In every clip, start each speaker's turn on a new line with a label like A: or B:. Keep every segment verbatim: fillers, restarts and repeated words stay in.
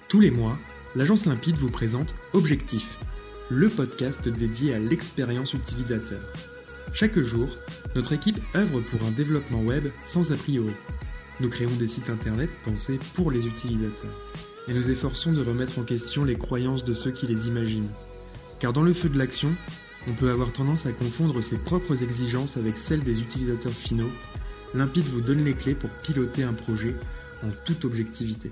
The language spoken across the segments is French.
A: Tous les mois, l'Agence Limpide vous présente Objectif, le podcast dédié à l'expérience utilisateur. Chaque jour, notre équipe œuvre pour un développement web sans a priori. Nous créons des sites internet pensés pour les utilisateurs et nous efforçons de remettre en question les croyances de ceux qui les imaginent. Car dans le feu de l'action, on peut avoir tendance à confondre ses propres exigences avec celles des utilisateurs finaux. Limpide vous donne les clés pour piloter un projet en toute objectivité.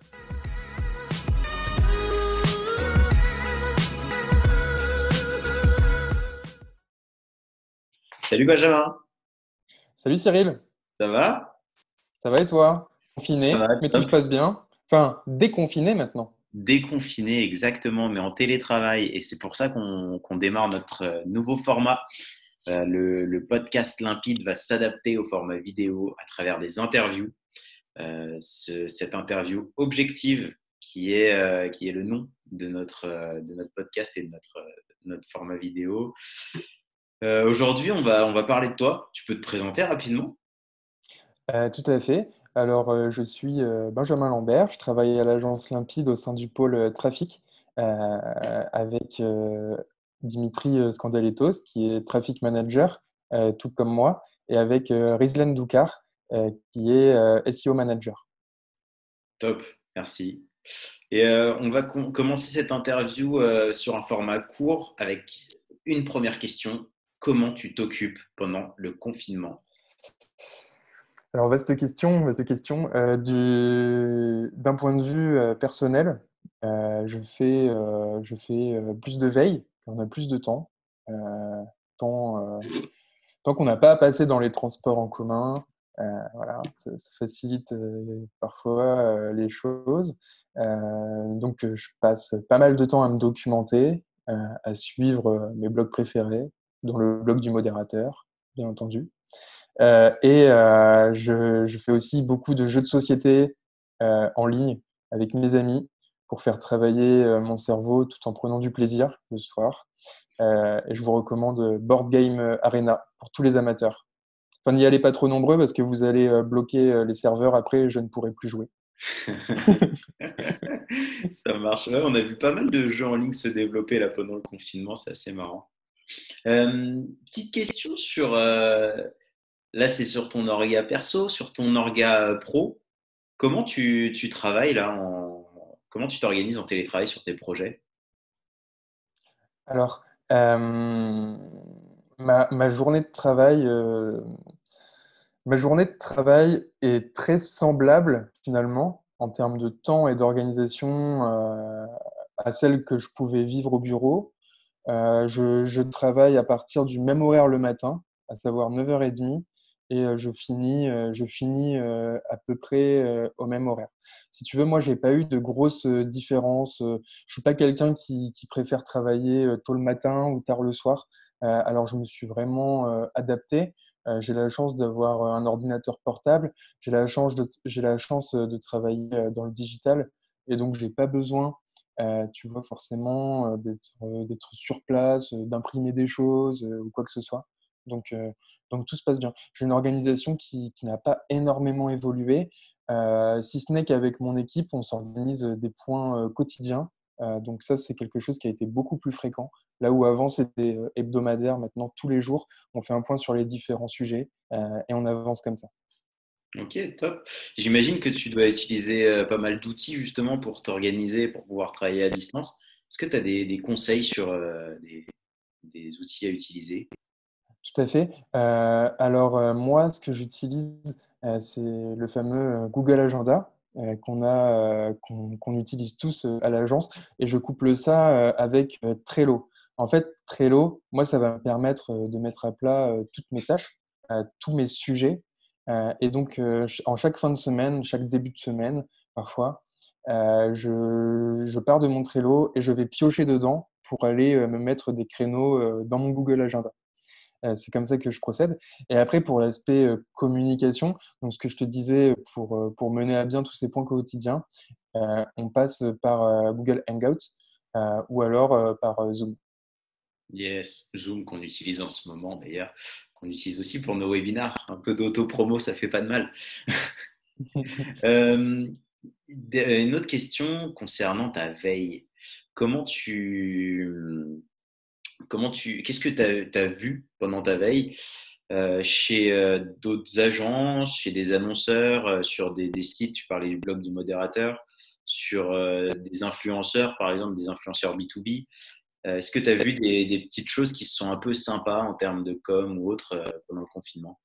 B: Salut Benjamin,
C: Salut Cyril,
B: ça va?
C: ça va et toi?
B: Ça
C: Confiné,
B: va,
C: mais tout
B: top.
C: se passe bien. Enfin, déconfiné maintenant.
B: Déconfiné exactement, mais en télétravail. Et c'est pour ça qu'on qu'on démarre notre euh, nouveau format. Euh, le, le podcast Limpide va s'adapter au format vidéo à travers des interviews. Euh, ce- cette interview objective qui est, euh, qui est le nom de notre, euh, de notre podcast et de notre, euh, notre format vidéo. Euh, aujourd'hui, on va, on va parler de toi. Tu peux te présenter rapidement?
C: Euh, tout à fait. Alors, euh, je suis euh, Benjamin Lambert, je travaille à l'agence Limpide au sein du pôle euh, trafic euh, avec euh, Dimitri euh, Skandaletos, qui est traffic manager, euh, tout comme moi, et avec euh, Rizlan Doukar, euh, qui est euh, S E O manager.
B: Top, merci. Et euh, on va com- commencer cette interview euh, sur un format court avec une première question. Comment tu t'occupes pendant le confinement?
C: Alors, vaste question, vaste question. Euh, du, d'un point de vue euh, personnel, euh, je fais, euh, je fais euh, plus de veille, on a plus de temps. Euh, tant, euh, tant qu'on n'a pas à passer dans les transports en commun, euh, voilà, ça, ça facilite euh, parfois euh, les choses. Euh, donc, euh, je passe pas mal de temps à me documenter, euh, à suivre euh, mes blogs préférés, dont le blog du modérateur, bien entendu. Euh, et euh, je, je fais aussi beaucoup de jeux de société euh, en ligne avec mes amis pour faire travailler euh, mon cerveau tout en prenant du plaisir le soir. Euh, et je vous recommande Board Game Arena pour tous les amateurs. Enfin, n'y allez pas trop nombreux parce que vous allez euh, bloquer euh, les serveurs après et je ne pourrai plus jouer.
B: Ça marche. Ouais, on a vu pas mal de jeux en ligne se développer là pendant le confinement, c'est assez marrant. Euh, petite question sur, euh, là c'est sur ton orga perso, sur ton orga pro. Comment tu, tu travailles là en, comment tu t'organises en télétravail sur tes projets?
C: Alors, euh, ma, ma journée de travail, euh, ma journée de travail est très semblable finalement en termes de temps et d'organisation euh, à celle que je pouvais vivre au bureau. Euh, je, je travaille à partir du même horaire le matin, à savoir neuf heures trente, et euh, je finis, euh, je finis euh, à peu près euh, au même horaire. Si tu veux, moi, j'ai pas eu de grosses euh, différences. Euh, Je suis pas quelqu'un qui, qui préfère travailler euh, tôt le matin ou tard le soir. Euh, alors, je me suis vraiment euh, adapté. Euh, j'ai la chance d'avoir euh, un ordinateur portable. J'ai la chance de, j'ai la chance euh, de travailler euh, dans le digital, et donc j'ai pas besoin euh, tu vois, forcément, euh, d'être euh, d'être sur place, euh, d'imprimer des choses euh, ou quoi que ce soit. Donc, euh, donc tout se passe bien. J'ai une organisation qui, qui n'a pas énormément évolué, euh, si ce n'est qu'avec mon équipe, on s'organise des points euh, quotidiens. Euh, donc ça, c'est quelque chose qui a été beaucoup plus fréquent. Là où avant, c'était euh, hebdomadaire, maintenant, tous les jours, on fait un point sur les différents sujets euh, et on avance comme ça.
B: Ok, top. J'imagine que tu dois utiliser euh, pas mal d'outils justement pour t'organiser, pour pouvoir travailler à distance. Est-ce que tu as des, des conseils sur euh, des, des outils à utiliser?
C: Tout à fait. Euh, alors, euh, moi, ce que j'utilise, euh, c'est le fameux euh, Google Agenda euh, qu'on a, euh, qu'on, qu'on utilise tous euh, à l'agence. Et je couple ça euh, avec euh, Trello. En fait, Trello, moi, ça va me permettre euh, de mettre à plat euh, toutes mes tâches, euh, tous mes sujets. Euh, et donc, euh, ch- en chaque fin de semaine, chaque début de semaine, parfois, euh, je, je pars de mon Trello et je vais piocher dedans pour aller euh, me mettre des créneaux euh, dans mon Google Agenda. Euh, c'est comme ça que je procède. Et après, pour l'aspect euh, communication, donc ce que je te disais, pour, euh, pour mener à bien tous ces points quotidiens, euh, on passe par euh, Google Hangouts euh, ou alors euh, par euh, Zoom.
B: Yes, Zoom qu'on utilise en ce moment d'ailleurs, qu'on utilise aussi pour nos webinars. Un peu d'auto-promo, ça fait pas de mal. Euh, Une autre question concernant ta veille. Comment tu, comment tu, qu'est-ce que tu as vu pendant ta veille euh, chez euh, d'autres agences, chez des annonceurs, euh, sur des, des sites, tu parlais du blog du modérateur, sur euh, des influenceurs, par exemple, des influenceurs B deux B. Euh, est-ce que tu as vu des, des petites choses qui sont un peu sympas en termes de com ou autre euh, pendant le confinement?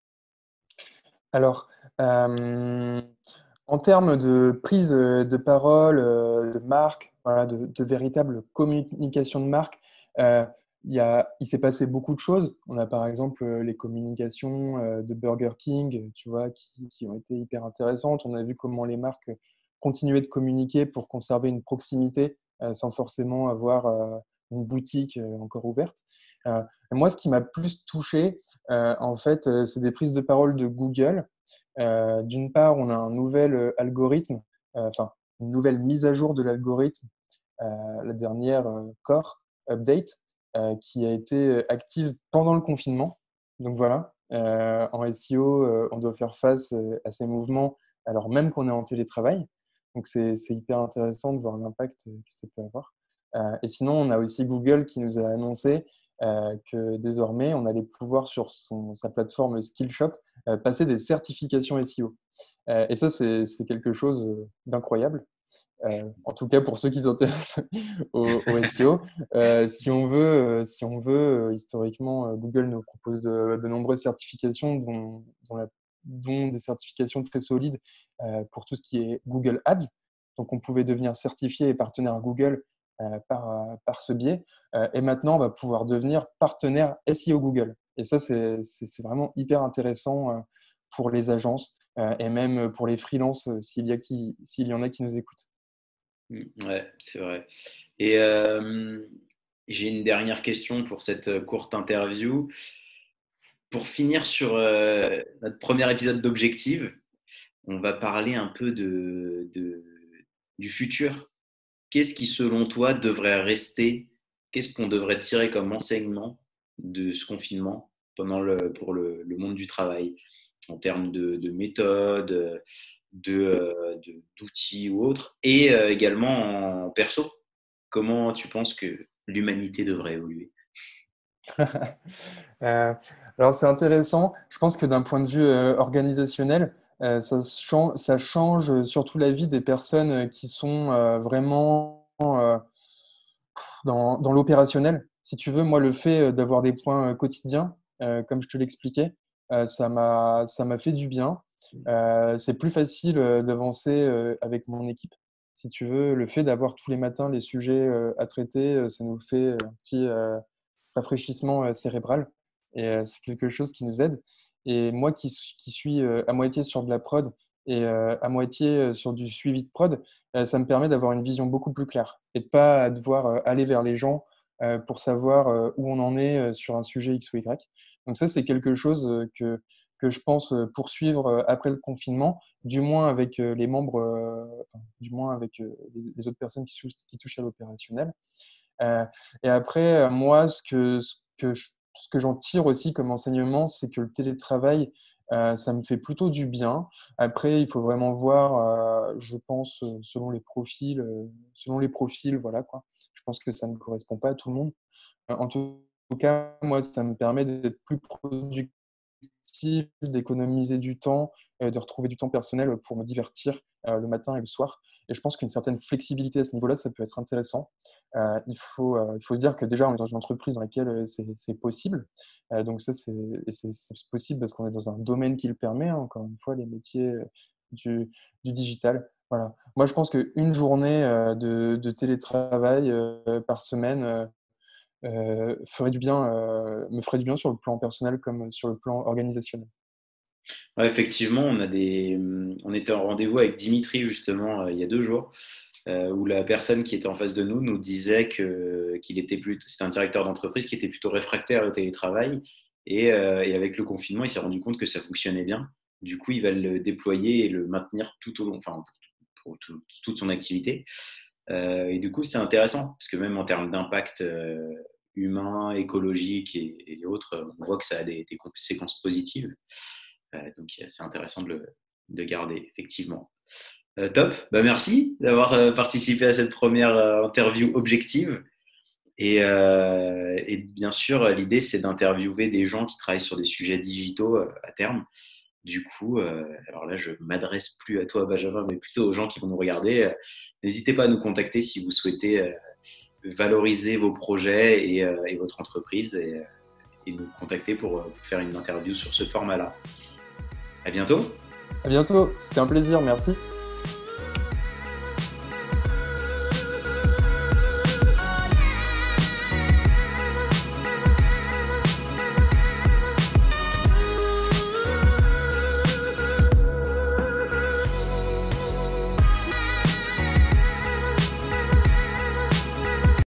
C: Alors, euh, en termes de prise de parole, euh, de marque, voilà, de, de véritable communication de marque, euh, il y a, il s'est passé beaucoup de choses. On a par exemple euh, les communications euh, de Burger King, tu vois, qui, qui ont été hyper intéressantes. On a vu comment les marques continuaient de communiquer pour conserver une proximité euh, sans forcément avoir euh, une boutique euh, encore ouverte. Euh, moi, ce qui m'a plus touché, euh, en fait, euh, c'est des prises de parole de Google. Euh, d'une part, on a un nouvel euh, algorithme, euh, enfin, une nouvelle mise à jour de l'algorithme, euh, la dernière euh, Core Update, euh, qui a été euh, active pendant le confinement. Donc voilà, euh, en S E O, euh, on doit faire face euh, à ces mouvements alors même qu'on est en télétravail. Donc c'est c'est hyper intéressant de voir l'impact euh, que ça peut avoir. Euh, et sinon, on a aussi Google qui nous a annoncé euh, que désormais, on allait pouvoir sur son, sa plateforme Skillshop euh, passer des certifications S E O. Euh, et ça, c'est c'est quelque chose euh, d'incroyable. Euh, en tout cas, pour ceux qui s'intéressent au, au S E O, euh, si on veut, euh, si on veut euh, historiquement, euh, Google nous propose de, de nombreuses certifications, dont, dont, la- dont des certifications très solides euh, pour tout ce qui est Google Ads. Donc, on pouvait devenir certifié et partenaire Google euh, par, euh, par ce biais. Euh, et maintenant, on va pouvoir devenir partenaire S E O Google. Et ça, c'est c'est- c'est vraiment hyper intéressant euh, pour les agences euh, et même pour les freelances euh, s'il y a qui, s'il y en a qui nous écoutent.
B: Mm, ouais, c'est vrai. Et euh, j'ai une dernière question pour cette euh, courte interview. Pour finir sur euh, notre premier épisode d'Objective, on va parler un peu de, de- du futur. Qu'est-ce qui, selon toi, devrait rester? Qu'est-ce qu'on devrait tirer comme enseignement de ce confinement pendant le, pour le, le monde du travail, en termes de, de méthode, de, euh, de- d'outils ou autres, et euh, également en perso? Comment tu penses que l'humanité devrait évoluer?
C: Euh, alors c'est intéressant. Je pense que d'un point de vue euh, organisationnel, euh, ça, chan- ça change surtout la vie des personnes euh, qui sont euh, vraiment euh, dans, dans l'opérationnel. Si tu veux, moi, le fait euh, d'avoir des points euh, quotidiens, euh, comme je te l'expliquais, euh, ça m'a, ça m'a fait du bien. Euh, c'est plus facile euh, d'avancer euh, avec mon équipe. Si tu veux, le fait d'avoir tous les matins les sujets euh, à traiter, euh, ça nous fait un petit euh, rafraîchissement euh, cérébral. Et euh, c'est quelque chose qui nous aide. Et moi qui, qui suis euh, à moitié sur de la prod et euh, à moitié euh, sur du suivi de prod, euh, ça me permet d'avoir une vision beaucoup plus claire et de pas devoir euh, aller vers les gens euh, pour savoir euh, où on en est euh, sur un sujet X ou Y. Donc ça, c'est quelque chose euh, que, que je pense euh, poursuivre euh, après le confinement, du moins avec euh, les membres, euh, enfin, du moins avec euh, les, les autres personnes qui, sou- qui touchent à l'opérationnel. Euh, et après, euh, moi, ce que, ce que, je- ce que j'en tire aussi comme enseignement, c'est que le télétravail, euh, ça me fait plutôt du bien. Après, il faut vraiment voir, euh, je pense, euh, selon les profils, euh, selon les profils, voilà quoi. Je pense que ça ne correspond pas à tout le monde. Euh, En tout cas, moi, ça me permet d'être plus productif, d'économiser du temps, euh, de retrouver du temps personnel pour me divertir euh, le matin et le soir. Et je pense qu'une certaine flexibilité à ce niveau-là, ça peut être intéressant. Euh, il faut, euh, il faut se dire que déjà, on est dans une entreprise dans laquelle euh, c'est c'est possible. Euh, donc ça, c'est et c'est- c'est possible parce qu'on est dans un domaine qui le permet, hein, encore une fois, les métiers euh, du, du digital. Voilà. Moi, je pense qu'une journée euh, de, de télétravail euh, par semaine euh, euh, ferait du bien, euh, me ferait du bien sur le plan personnel comme sur le plan organisationnel.
B: Ouais, effectivement, on a des, on était en rendez-vous avec Dimitri justement euh, il y a deux jours, euh, où la personne qui était en face de nous nous disait que qu'il était plutôt, c'était un directeur d'entreprise qui était plutôt réfractaire au télétravail, et, euh, et avec le confinement, il s'est rendu compte que ça fonctionnait bien. Du coup, il va le déployer et le maintenir tout au long, enfin pour tout- toute son activité. Euh, et du coup, c'est intéressant parce que même en termes d'impact euh, humain, écologique et, et autres, on voit que ça a des, des conséquences positives. Euh, donc, c'est intéressant de le de garder, effectivement. Euh, top, bah, merci d'avoir euh, participé à cette première euh, interview objective. Et, euh, et bien sûr, l'idée, c'est d'interviewer des gens qui travaillent sur des sujets digitaux euh, à terme. Du coup, euh, alors là, je ne m'adresse plus à toi, Benjamin, mais plutôt aux gens qui vont nous regarder. Euh, n'hésitez pas à nous contacter si vous souhaitez euh, valoriser vos projets et, euh, et votre entreprise et, euh, et nous contacter pour, pour faire une interview sur ce format-là. À bientôt.
C: À bientôt, c'était un plaisir, merci.